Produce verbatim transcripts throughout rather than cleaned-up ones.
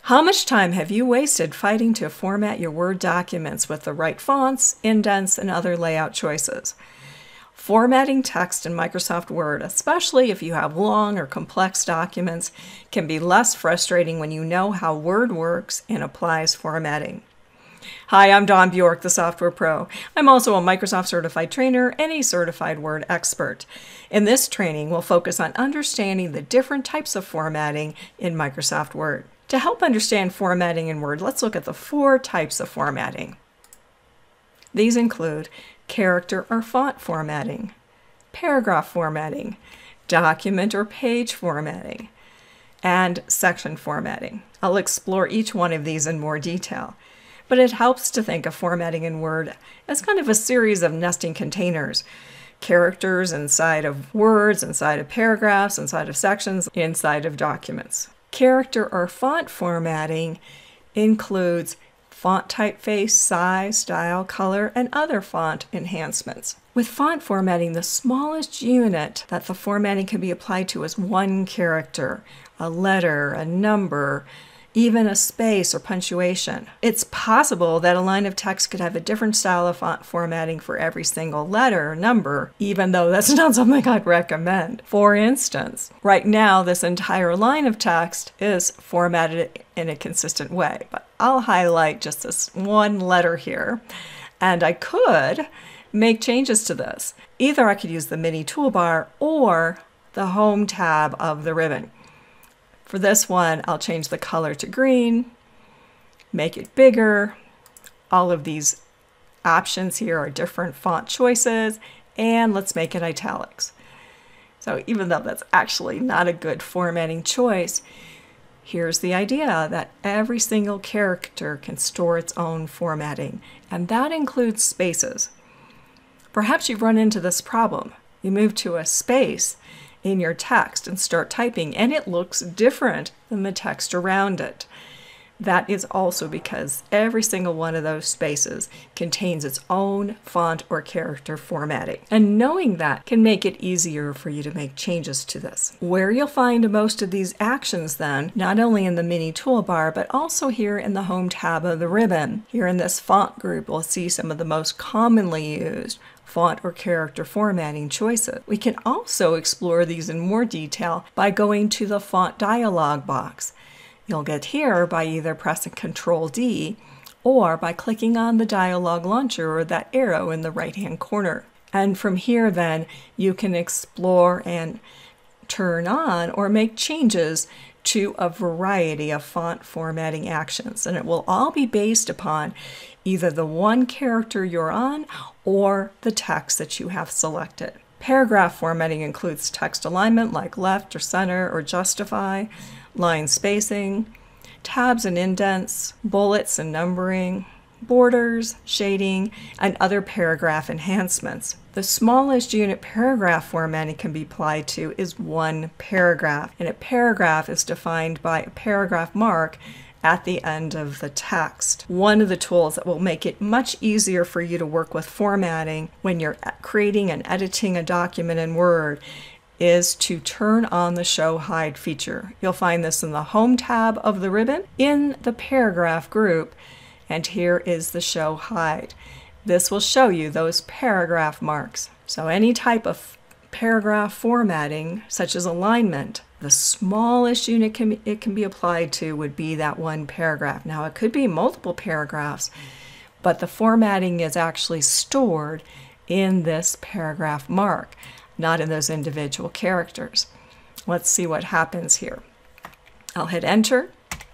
How much time have you wasted fighting to format your Word documents with the right fonts, indents, and other layout choices? Formatting text in Microsoft Word, especially if you have long or complex documents, can be less frustrating when you know how Word works and applies formatting. Hi, I'm Dawn Bjork, the Software Pro. I'm also a Microsoft Certified Trainer and a Certified Word Expert. In this training, we'll focus on understanding the different types of formatting in Microsoft Word. To help understand formatting in Word, let's look at the four types of formatting. These include character or font formatting, paragraph formatting, document or page formatting, and section formatting. I'll explore each one of these in more detail, but it helps to think of formatting in Word as kind of a series of nesting containers. Characters inside of words, inside of paragraphs, inside of sections, inside of documents. Character or font formatting includes font typeface, size, style, color, and other font enhancements. With font formatting, the smallest unit that the formatting can be applied to is one character, a letter, a number, even a space or punctuation. It's possible that a line of text could have a different style of font formatting for every single letter or number, even though that's not something I'd recommend. For instance, right now this entire line of text is formatted in a consistent way, but I'll highlight just this one letter here, and I could make changes to this. Either I could use the mini toolbar or the Home tab of the ribbon. For this one, I'll change the color to green, make it bigger. All of these options here are different font choices, and let's make it italics. So even though that's actually not a good formatting choice, here's the idea that every single character can store its own formatting, and that includes spaces. Perhaps you've run into this problem. You move to a space in your text and start typing, and it looks different than the text around it. That is also because every single one of those spaces contains its own font or character formatting. And knowing that can make it easier for you to make changes to this. Where you'll find most of these actions then, not only in the mini toolbar, but also here in the Home tab of the ribbon. Here in this font group, we'll see some of the most commonly used font or character formatting choices. We can also explore these in more detail by going to the font dialog box. You'll get here by either pressing control D or by clicking on the dialog launcher or that arrow in the right hand corner. And from here then you can explore and turn on or make changes to a variety of font formatting actions, and it will all be based upon either the one character you're on or the text that you have selected. Paragraph formatting includes text alignment like left or center or justify, line spacing, tabs and indents, bullets and numbering, borders, shading, and other paragraph enhancements. The smallest unit paragraph formatting can be applied to is one paragraph, and a paragraph is defined by a paragraph mark at the end of the text. One of the tools that will make it much easier for you to work with formatting when you're creating and editing a document in Word is to turn on the Show Hide feature. You'll find this in the Home tab of the ribbon in the paragraph group, and here is the Show Hide. This will show you those paragraph marks. So any type of paragraph formatting, such as alignment, the smallest unit can, it can be applied to would be that one paragraph. Now it could be multiple paragraphs, but the formatting is actually stored in this paragraph mark, not in those individual characters. Let's see what happens here. I'll hit enter,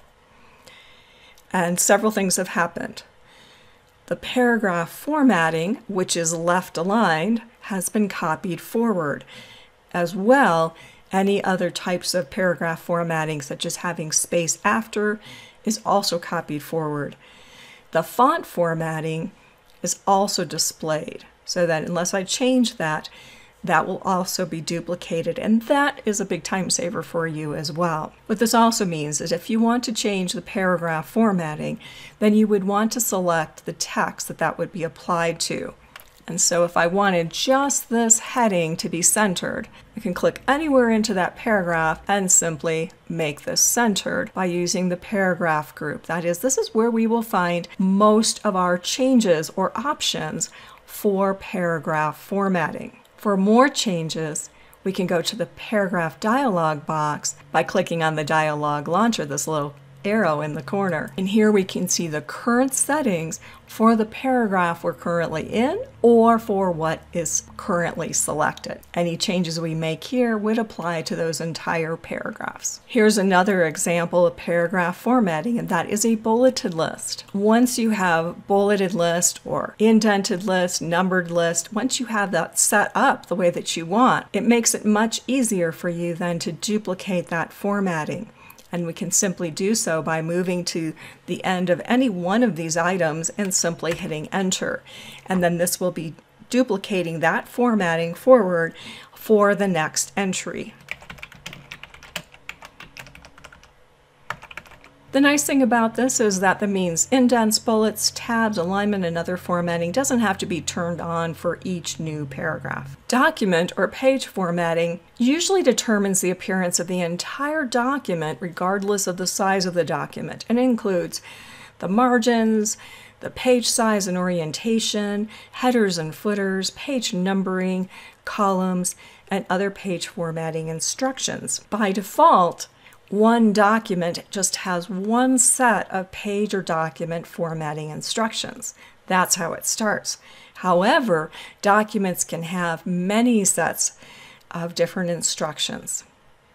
and several things have happened. The paragraph formatting, which is left aligned, has been copied forward. As well, any other types of paragraph formatting, such as having space after, is also copied forward. The font formatting is also displayed, so that unless I change that, that will also be duplicated, and that is a big time saver for you as well. What this also means is if you want to change the paragraph formatting, then you would want to select the text that that would be applied to. And so if I wanted just this heading to be centered, I can click anywhere into that paragraph and simply make this centered by using the paragraph group. That is, this is where we will find most of our changes or options for paragraph formatting. For more changes, we can go to the paragraph dialog box by clicking on the dialog launcher, this little arrow in the corner. And here we can see the current settings for the paragraph we're currently in or for what is currently selected. Any changes we make here would apply to those entire paragraphs. Here's another example of paragraph formatting, and that is a bulleted list. Once you have bulleted list or indented list, numbered list, once you have that set up the way that you want, it makes it much easier for you then to duplicate that formatting. And we can simply do so by moving to the end of any one of these items and simply hitting enter. And then this will be duplicating that formatting forward for the next entry. The nice thing about this is that the means indents, bullets, tabs, alignment, and other formatting doesn't have to be turned on for each new paragraph. Document or page formatting usually determines the appearance of the entire document regardless of the size of the document, and includes the margins, the page size and orientation, headers and footers, page numbering, columns, and other page formatting instructions. By default, one document just has one set of page or document formatting instructions. That's how it starts. However, documents can have many sets of different instructions.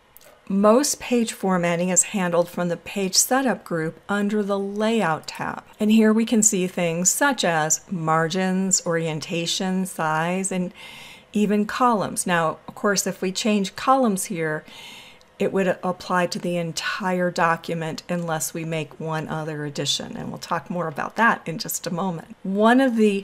Most page formatting is handled from the Page Setup group under the Layout tab. And here we can see things such as margins, orientation, size, and even columns. Now, of course, if we change columns here, it would apply to the entire document unless we make one other addition, and we'll talk more about that in just a moment. One of the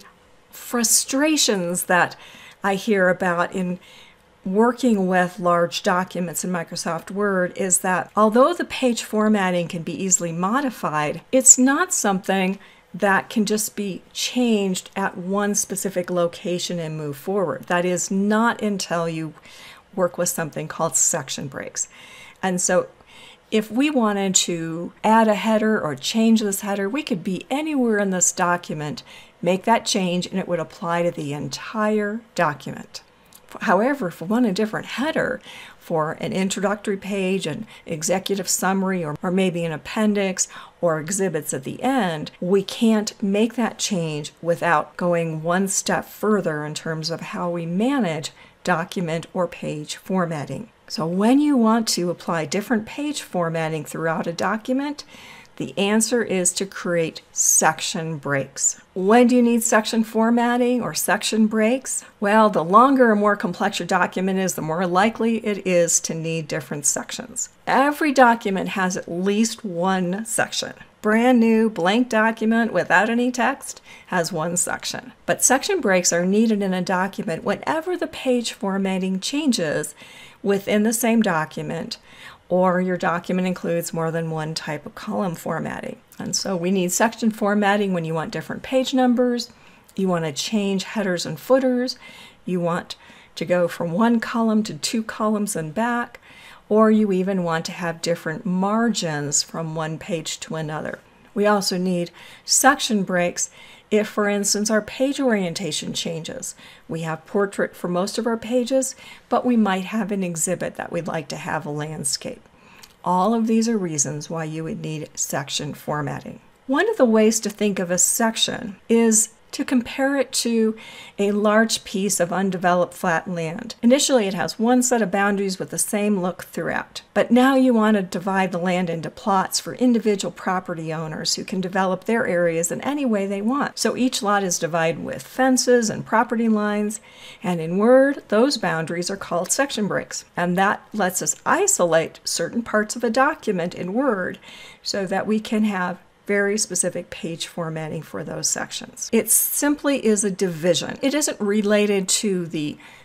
frustrations that I hear about in working with large documents in Microsoft Word is that although the page formatting can be easily modified, it's not something that can just be changed at one specific location and move forward. That is not until you work with something called section breaks. And so if we wanted to add a header or change this header, we could be anywhere in this document, make that change, and it would apply to the entire document. However, if we want a different header for an introductory page, an executive summary, or, or maybe an appendix or exhibits at the end, we can't make that change without going one step further in terms of how we manage document or page formatting. So when you want to apply different page formatting throughout a document, the answer is to create section breaks. When do you need section formatting or section breaks? Well, the longer or more complex your document is, the more likely it is to need different sections. Every document has at least one section. Brand new blank document without any text has one section. But section breaks are needed in a document whenever the page formatting changes within the same document, or your document includes more than one type of column formatting. And so we need section formatting when you want different page numbers, you want to change headers and footers, you want to go from one column to two columns and back, or you even want to have different margins from one page to another. We also need section breaks if, for instance, our page orientation changes. We have portrait for most of our pages, but we might have an exhibit that we'd like to have a landscape. All of these are reasons why you would need section formatting. One of the ways to think of a section is to compare it to a large piece of undeveloped flat land. Initially, it has one set of boundaries with the same look throughout. But now you want to divide the land into plots for individual property owners who can develop their areas in any way they want. So each lot is divided with fences and property lines, and in Word, those boundaries are called section breaks. And that lets us isolate certain parts of a document in Word so that we can have very specific page formatting for those sections. It simply is a division. It isn't related to the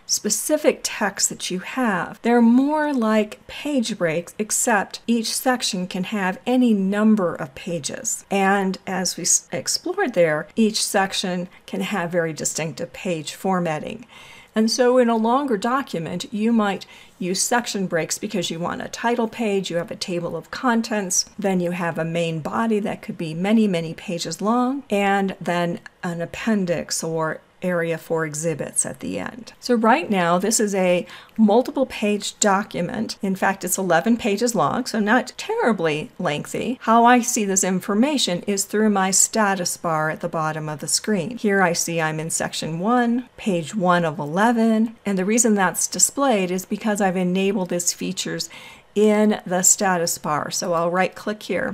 specific text that you have. They're more like page breaks, except each section can have any number of pages. And as we explored there, each section can have very distinctive page formatting. And so in a longer document, you might use section breaks because you want a title page, you have a table of contents, then you have a main body that could be many, many pages long, and then an appendix or area for exhibits at the end. So right now, this is a multiple page document. In fact, it's eleven pages long, so not terribly lengthy. How I see this information is through my status bar at the bottom of the screen. Here I see I'm in section one, page one of eleven, and the reason that's displayed is because I've enabled these features in the status bar. So I'll right click here,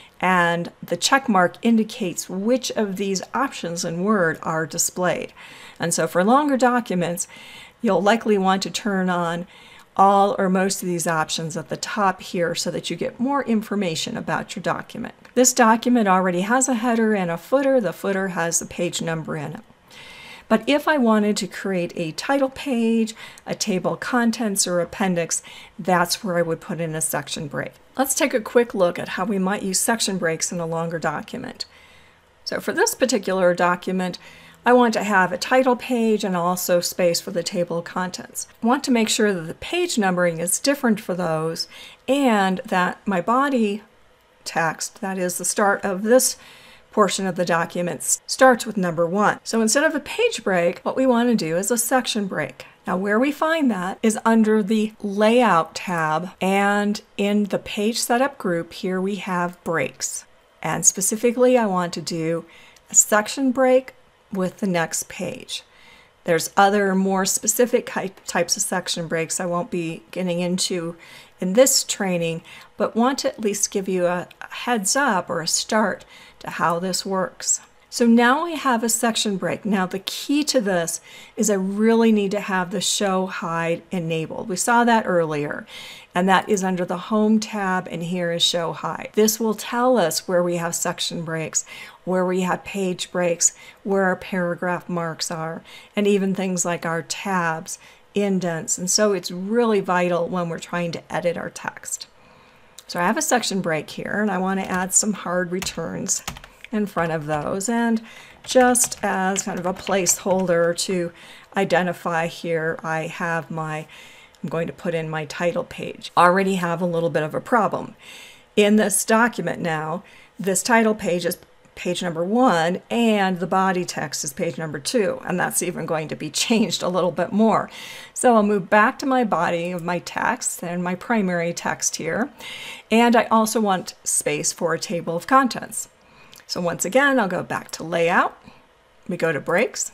and the check mark indicates which of these options in Word are displayed. And so for longer documents, you'll likely want to turn on all or most of these options at the top here so that you get more information about your document. This document already has a header and a footer. The footer has the page number in it. But if I wanted to create a title page, a table of contents, or appendix, that's where I would put in a section break. Let's take a quick look at how we might use section breaks in a longer document. So for this particular document, I want to have a title page and also space for the table of contents. I want to make sure that the page numbering is different for those and that my body text, that is the start of this portion of the document, starts with number one. So instead of a page break, what we want to do is a section break. Now where we find that is under the Layout tab, and in the Page Setup group, here we have breaks. And specifically, I want to do a section break with the next page. There's other more specific types of section breaks I won't be getting into in this training, but want to at least give you a heads up or a start to how this works. So now we have a section break. Now the key to this is I really need to have the show hide enabled. We saw that earlier, and that is under the Home tab, and here is show hide. This will tell us where we have section breaks, where we have page breaks, where our paragraph marks are, and even things like our tabs, indents. And so it's really vital when we're trying to edit our text. So I have a section break here, and I want to add some hard returns in front of those, and just as kind of a placeholder to identify here, I have my, I'm going to put in my title page. Already have a little bit of a problem. In this document now, this title page is page number one, and the body text is page number two, and that's even going to be changed a little bit more. So I'll move back to my body of my text and my primary text here, and I also want space for a table of contents. So once again, I'll go back to Layout, we go to Breaks,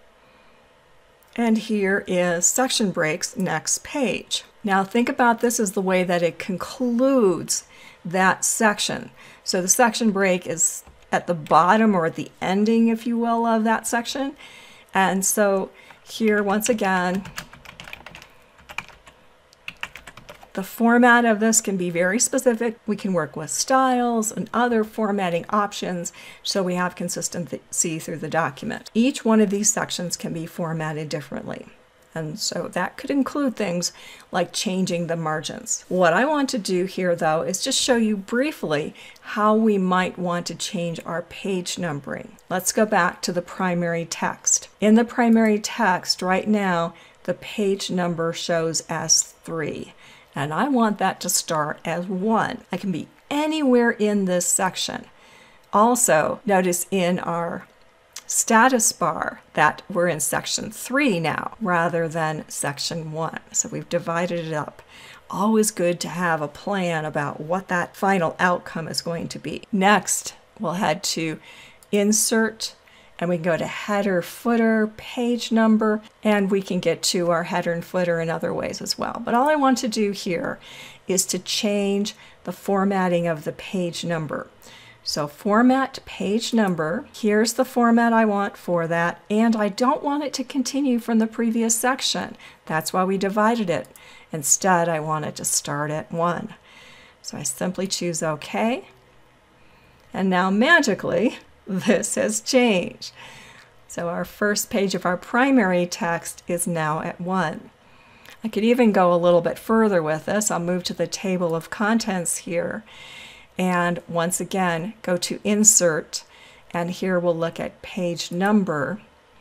and here is Section Breaks, next page. Now think about this as the way that it concludes that section. So the section break is at the bottom or at the ending, if you will, of that section. And so here, once again, the format of this can be very specific. We can work with styles and other formatting options so we have consistency through the document. Each one of these sections can be formatted differently. And so that could include things like changing the margins. What I want to do here, though, is just show you briefly how we might want to change our page numbering. Let's go back to the primary text. In the primary text right now, the page number shows as three, and I want that to start as one. I can be anywhere in this section. Also, notice in our status bar that we're in section three now rather than section one. So we've divided it up. Always good to have a plan about what that final outcome is going to be. Next, we'll head to Insert, and we can go to Header, Footer, Page Number, and we can get to our header and footer in other ways as well. But all I want to do here is to change the formatting of the page number. So format page number, here's the format I want for that, and I don't want it to continue from the previous section. That's why we divided it. Instead, I want it to start at one. So I simply choose OK, and now magically, this has changed. So our first page of our primary text is now at one. I could even go a little bit further with this. I'll move to the table of contents here. And once again, go to Insert. And here we'll look at page number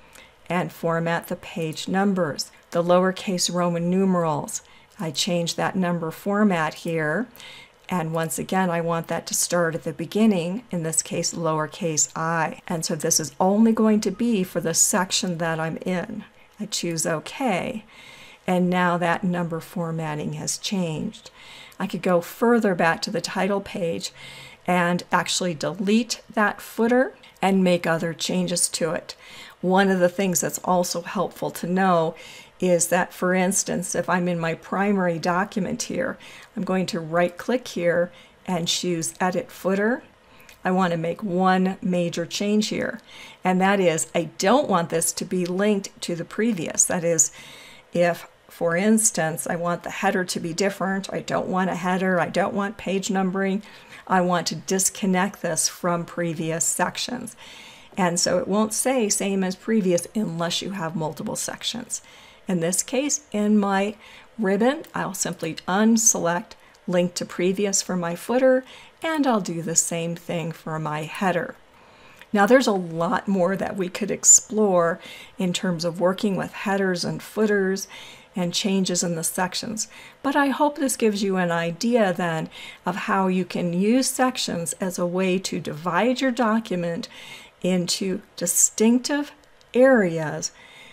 and format the page numbers. The lowercase Roman numerals, I change that number format here. And once again, I want that to start at the beginning, in this case, lowercase I. And so this is only going to be for the section that I'm in. I choose OK. And now that number formatting has changed. I could go further back to the title page and actually delete that footer and make other changes to it. One of the things that's also helpful to know is that, for instance, if I'm in my primary document here, I'm going to right-click here and choose Edit Footer. I want to make one major change here, and that is I don't want this to be linked to the previous. That is, if, for instance, I want the header to be different, I don't want a header, I don't want page numbering, I want to disconnect this from previous sections. And so it won't say same as previous unless you have multiple sections. In this case, in my ribbon, I'll simply unselect Link to Previous for my footer, and I'll do the same thing for my header. Now there's a lot more that we could explore in terms of working with headers and footers and changes in the sections, but I hope this gives you an idea then of how you can use sections as a way to divide your document into distinctive areas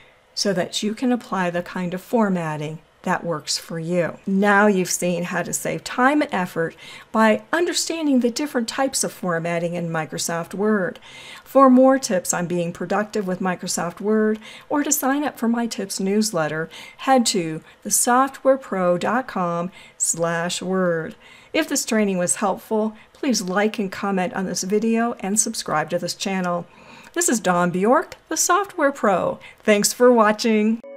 so that you can apply the kind of formatting that works for you. Now you've seen how to save time and effort by understanding the different types of formatting in Microsoft Word. For more tips on being productive with Microsoft Word, or to sign up for my tips newsletter, head to the software pro dot com slash word. If this training was helpful, please like and comment on this video and subscribe to this channel. This is Dawn Bjork, the Software Pro. Thanks for watching.